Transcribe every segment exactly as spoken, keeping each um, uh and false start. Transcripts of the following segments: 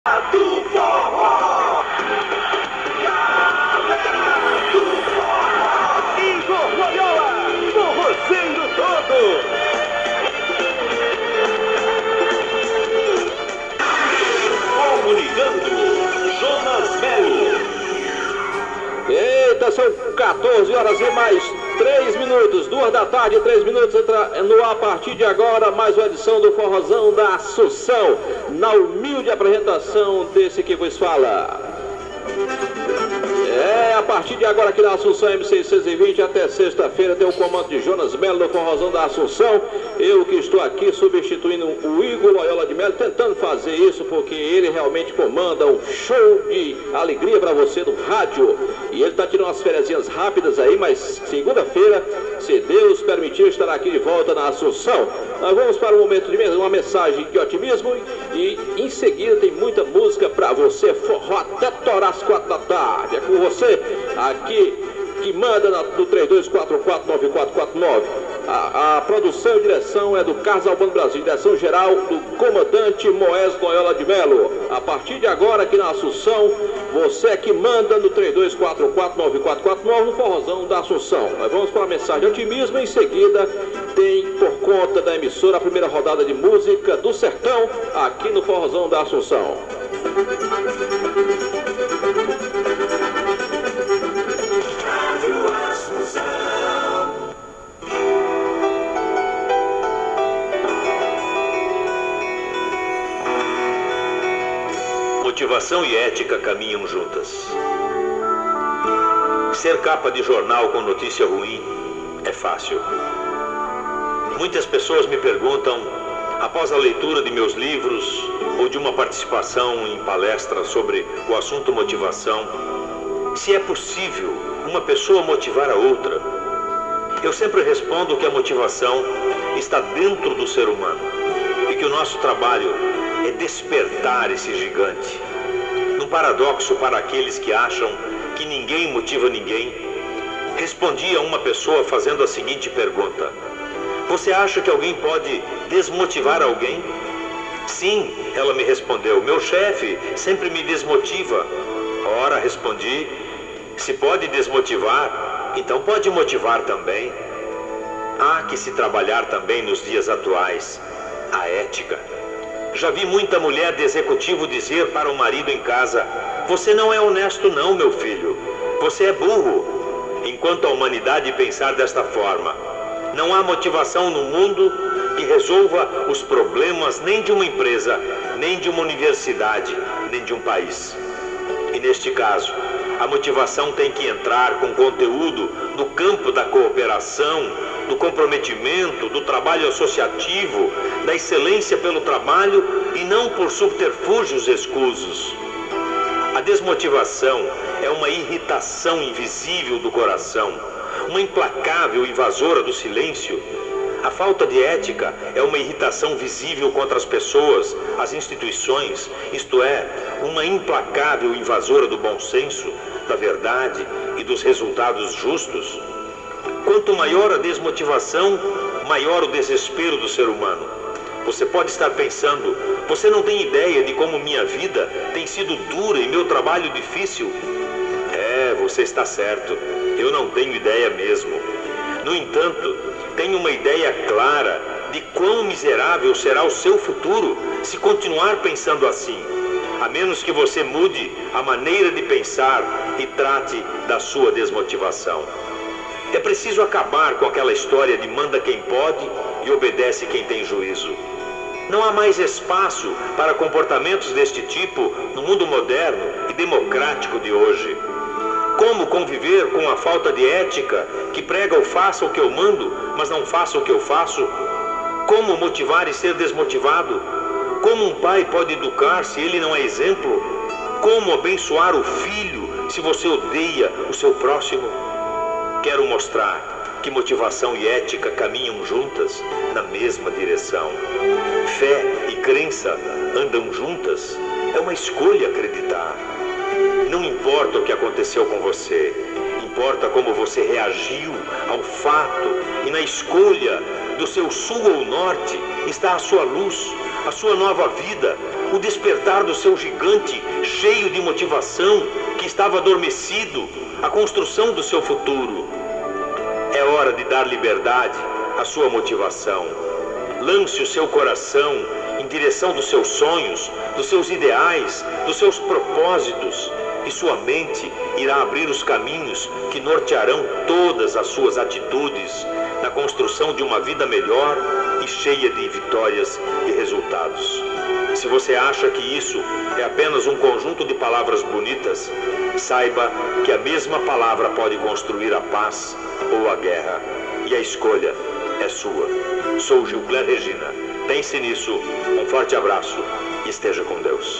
do forró. Galera do forró. Igor Loyola, forrozeiro todo. Comunicando, Jonas Melo. Eita, são quatorze horas e mais três minutos, duas da tarde, três minutos, entra no ar a partir de agora, mais uma edição do Forrozão da Assunção, na humilde apresentação desse que vos fala. É, a partir de agora aqui na Assunção M seiscentos e vinte até sexta-feira tem o comando de Jonas Melo no Forrozão da Assunção. Eu que estou aqui substituindo o Igor Loyola de Melo, tentando fazer isso porque ele realmente comanda um show de alegria para você no rádio. E ele está tirando umas fériasinhas rápidas aí, mas segunda-feira, se Deus permitir, estará aqui de volta na Assunção. Nós vamos para um momento de uma mensagem de otimismo e em seguida tem muita música para você, forró até torar às quatro da tarde. É com você aqui que manda no três dois quatro quatro nove quatro quatro nove. A, a produção e direção é do Carlos Albano Brasil, direção geral do comandante Moés Loyola de Melo. A partir de agora aqui na Assunção, você é que manda no três dois quatro quatro nove quatro quatro nove no Forrozão da Assunção. Nós vamos para a mensagem de otimismo, em seguida tem por conta da emissora a primeira rodada de música do Sertão aqui no Forrozão da Assunção. Motivação e ética caminham juntas. Ser capa de jornal com notícia ruim é fácil. Muitas pessoas me perguntam, após a leitura de meus livros ou de uma participação em palestras sobre o assunto motivação, se é possível uma pessoa motivar a outra. Eu sempre respondo que a motivação está dentro do ser humano e que o nosso trabalho é despertar esse gigante. Num paradoxo para aqueles que acham que ninguém motiva ninguém, respondi a uma pessoa fazendo a seguinte pergunta: você acha que alguém pode desmotivar alguém? Sim, ela me respondeu, meu chefe sempre me desmotiva. Ora, respondi, se pode desmotivar, então pode motivar também. Há que se trabalhar também nos dias atuais a ética. Já vi muita mulher de executivo dizer para o marido em casa, você não é honesto não, meu filho, você é burro. Enquanto a humanidade pensar desta forma, não há motivação no mundo que resolva os problemas nem de uma empresa, nem de uma universidade, nem de um país. E neste caso, a motivação tem que entrar com conteúdo no campo da cooperação, do comprometimento, do trabalho associativo, da excelência pelo trabalho e não por subterfúgios escusos. A desmotivação é uma irritação invisível do coração, uma implacável invasora do silêncio. A falta de ética é uma irritação visível contra as pessoas, as instituições, isto é, uma implacável invasora do bom senso, da verdade e dos resultados justos. Quanto maior a desmotivação, maior o desespero do ser humano. Você pode estar pensando, você não tem ideia de como minha vida tem sido dura e meu trabalho difícil. É, você está certo, eu não tenho ideia mesmo. No entanto, tenho uma ideia clara de quão miserável será o seu futuro se continuar pensando assim, a menos que você mude a maneira de pensar e trate da sua desmotivação. É preciso acabar com aquela história de manda quem pode e obedece quem tem juízo. Não há mais espaço para comportamentos deste tipo no mundo moderno e democrático de hoje. Como conviver com a falta de ética que prega o faça o que eu mando, mas não faça o que eu faço? Como motivar e ser desmotivado? Como um pai pode educar se ele não é exemplo? Como abençoar o filho se você odeia o seu próximo? Quero mostrar que motivação e ética caminham juntas na mesma direção. Fé e crença andam juntas. É uma escolha acreditar. Não importa o que aconteceu com você, importa como você reagiu ao fato, e na escolha do seu sul ou norte está a sua luz, a sua nova vida, o despertar do seu gigante cheio de motivação que estava adormecido, a construção do seu futuro. É hora de dar liberdade à sua motivação. Lance o seu coração em direção dos seus sonhos, dos seus ideais, dos seus propósitos, e sua mente irá abrir os caminhos que nortearão todas as suas atitudes na construção de uma vida melhor e cheia de vitórias e resultados. Se você acha que isso é apenas um conjunto de palavras bonitas, saiba que a mesma palavra pode construir a paz ou a guerra. E a escolha é sua. Sou Gilcler Regina. Pense nisso. Um forte abraço e esteja com Deus.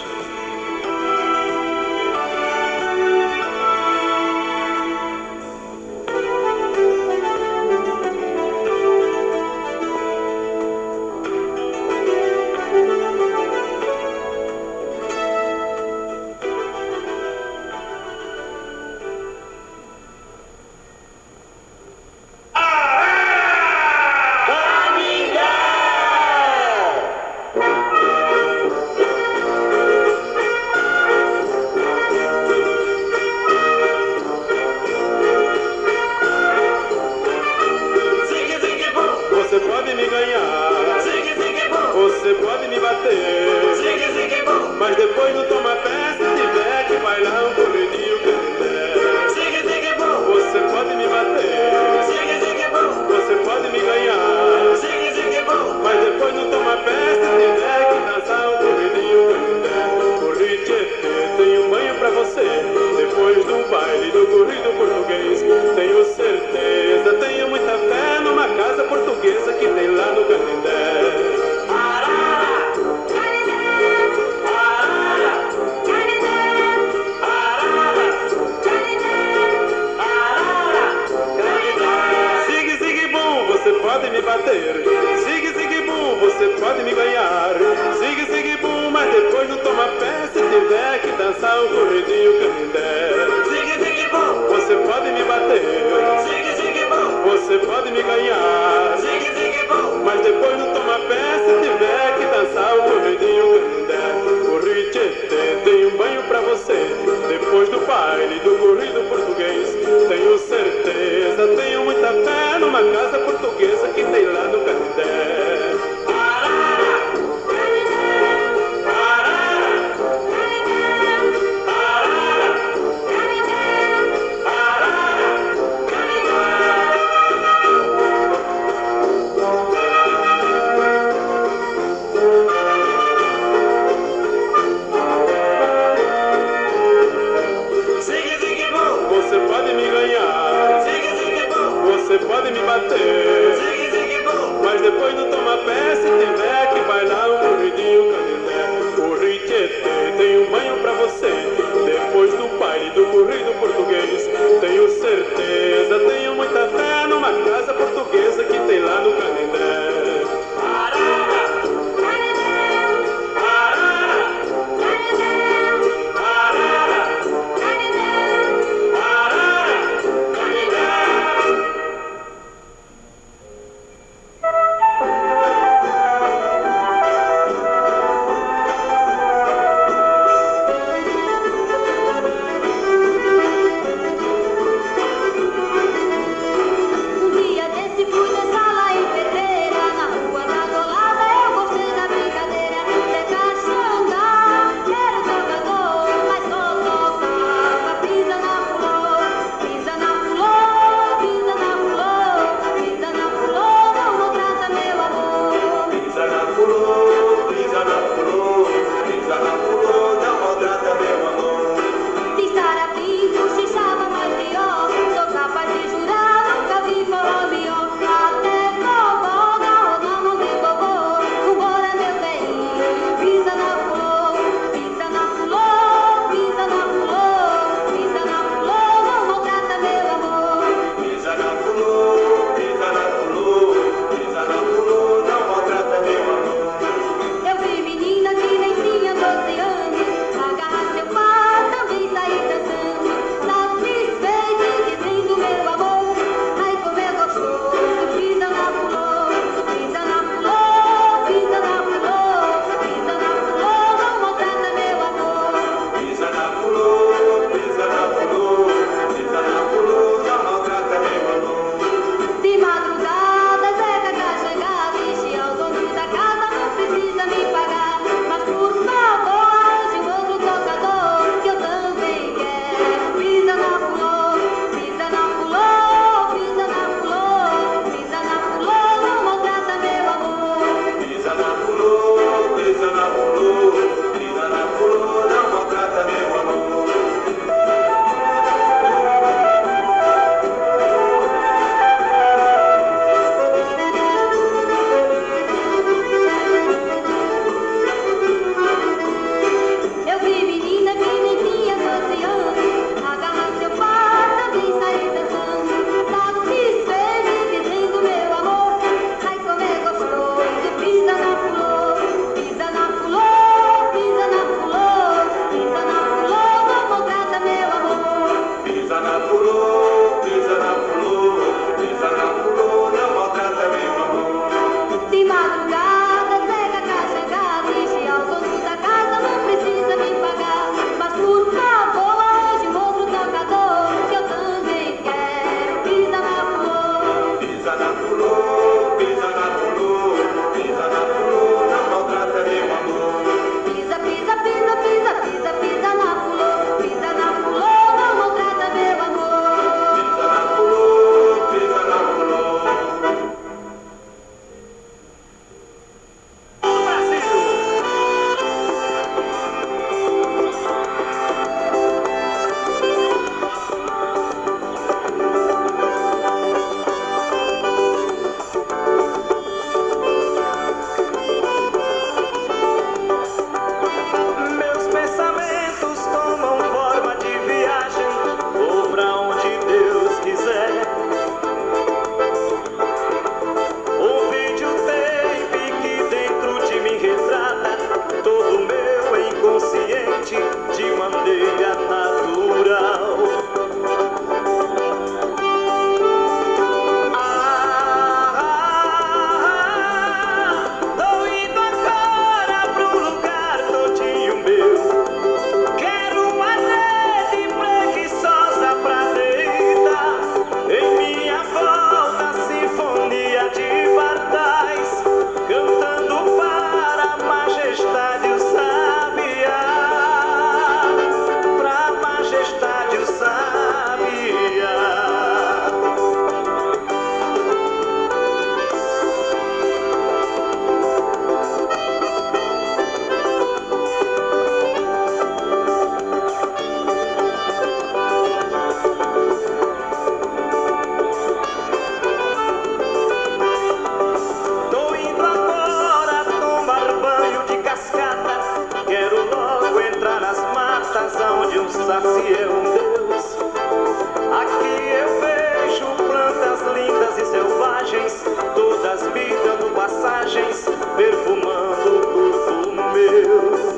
força se é um Deus. Aqui eu vejo plantas lindas e selvagens, todas me dando passagens, perfumando o corpo meu.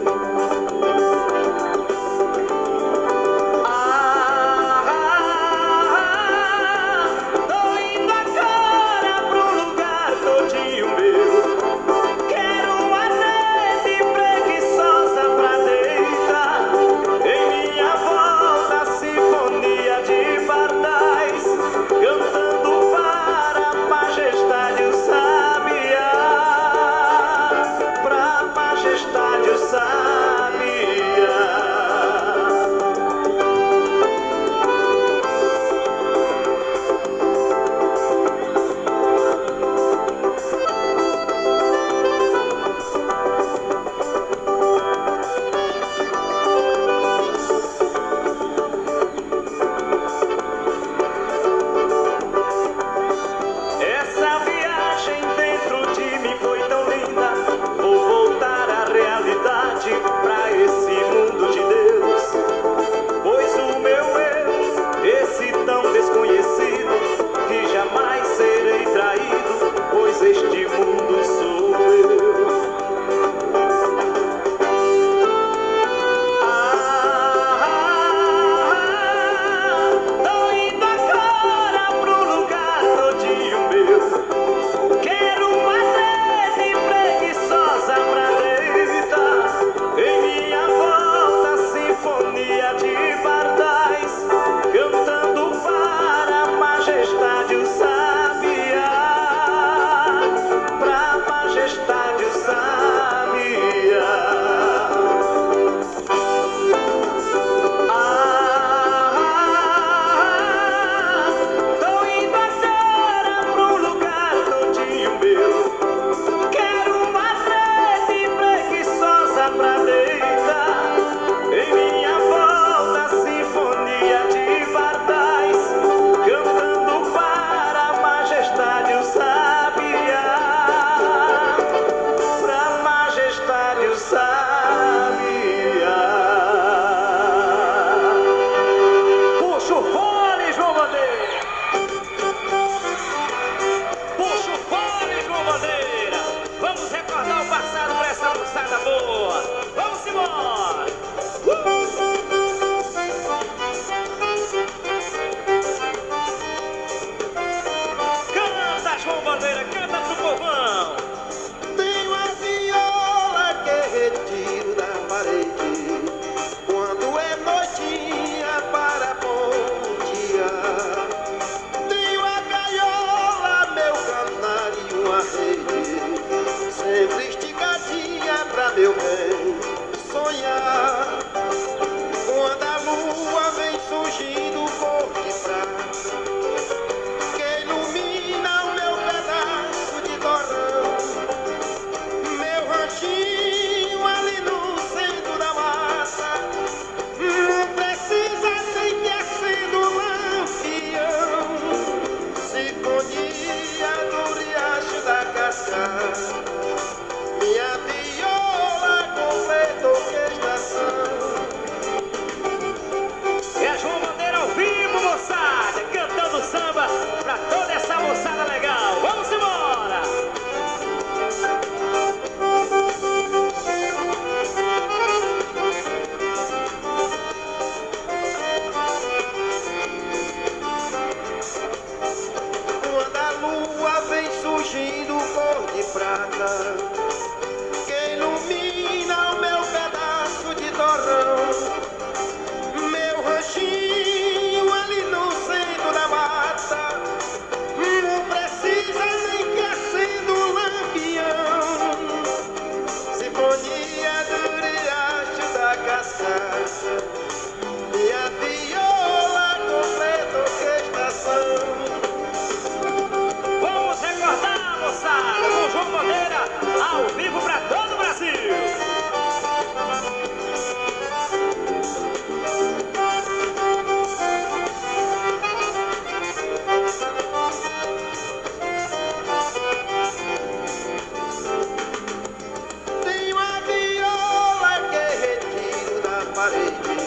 Meu bem, sonhar quando a lua vem surgindo cor de prata, que ilumina o meu pedaço de torrão, meu ranchinho ali no centro da mata. Não precisa nem que acenda o lampião, sinfonia do riacho da cascata. Minha viola completa orquestração. É João Bandeira ao vivo, moçada, cantando samba pra toda essa moçada legal. Vamos embora! Quando a lua vem surgindo cor de prata, que ilumina o meu pedaço de torrão, meu ranchinho ali no centro da mata. Não precisa nem que acenda o lampião, sinfonia do riacho da cascata. Minha viola completa orquestração. Vamos recordar, moçada, com João Bandeira ao vivo pra todo o Brasil. Tem uma viola que retiro da parede,